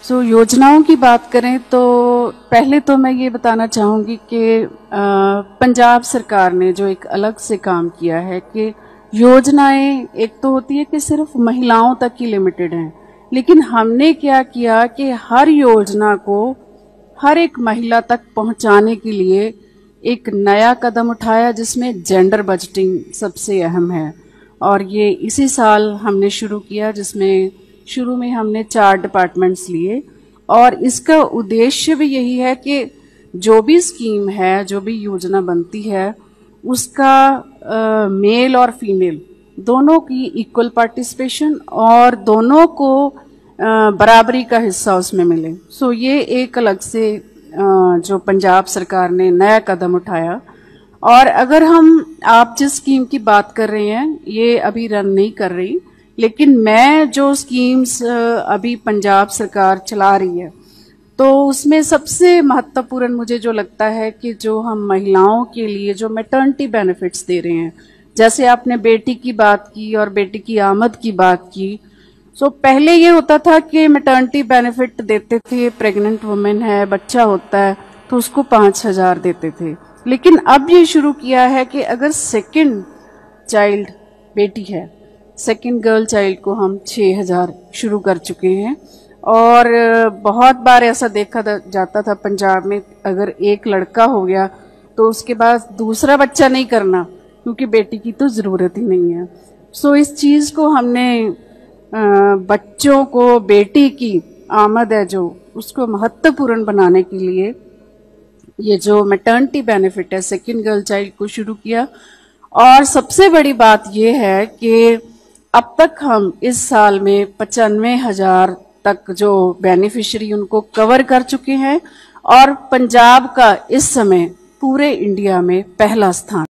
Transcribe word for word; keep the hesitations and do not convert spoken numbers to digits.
सो so, योजनाओं की बात करें तो पहले तो मैं ये बताना चाहूँगी कि पंजाब सरकार ने जो एक अलग से काम किया है कि योजनाएं एक तो होती है कि सिर्फ महिलाओं तक ही लिमिटेड हैं, लेकिन हमने क्या किया कि हर योजना को हर एक महिला तक पहुंचाने के लिए एक नया कदम उठाया जिसमें जेंडर बजटिंग सबसे अहम है। और ये इसी साल हमने शुरू किया, जिसमें शुरू में हमने चार डिपार्टमेंट्स लिए और इसका उद्देश्य भी यही है कि जो भी स्कीम है, जो भी योजना बनती है, उसका आ, मेल और फीमेल दोनों की इक्वल पार्टिसिपेशन और दोनों को आ, बराबरी का हिस्सा उसमें मिले। सो ये एक अलग से आ, जो पंजाब सरकार ने नया कदम उठाया। और अगर हम आप जिस स्कीम की बात कर रहे हैं ये अभी रन नहीं कर रही, लेकिन मैं जो स्कीम्स अभी पंजाब सरकार चला रही है तो उसमें सबसे महत्वपूर्ण मुझे जो लगता है कि जो हम महिलाओं के लिए जो मैटर्निटी बेनिफिट्स दे रहे हैं, जैसे आपने बेटी की बात की और बेटी की आमद की बात की। सो पहले ये होता था कि मैटर्निटी बेनिफिट देते थे, प्रेग्नेंट वुमेन है, बच्चा होता है तो उसको पाँच हजार देते थे, लेकिन अब ये शुरू किया है कि अगर सेकंड चाइल्ड बेटी है, सेकंड गर्ल चाइल्ड को हम छः हजार शुरू कर चुके हैं। और बहुत बार ऐसा देखा जाता था पंजाब में, अगर एक लड़का हो गया तो उसके बाद दूसरा बच्चा नहीं करना क्योंकि बेटी की तो ज़रूरत ही नहीं है। सो इस चीज़ को हमने बच्चों को, बेटी की आमद है जो, उसको महत्वपूर्ण बनाने के लिए ये जो मैटर्निटी बेनिफिट है सेकंड गर्ल चाइल्ड को शुरू किया। और सबसे बड़ी बात ये है कि अब तक हम इस साल में पचानवे हजार तक जो बेनिफिशियरी उनको कवर कर चुके हैं और पंजाब का इस समय पूरे इंडिया में पहला स्थान।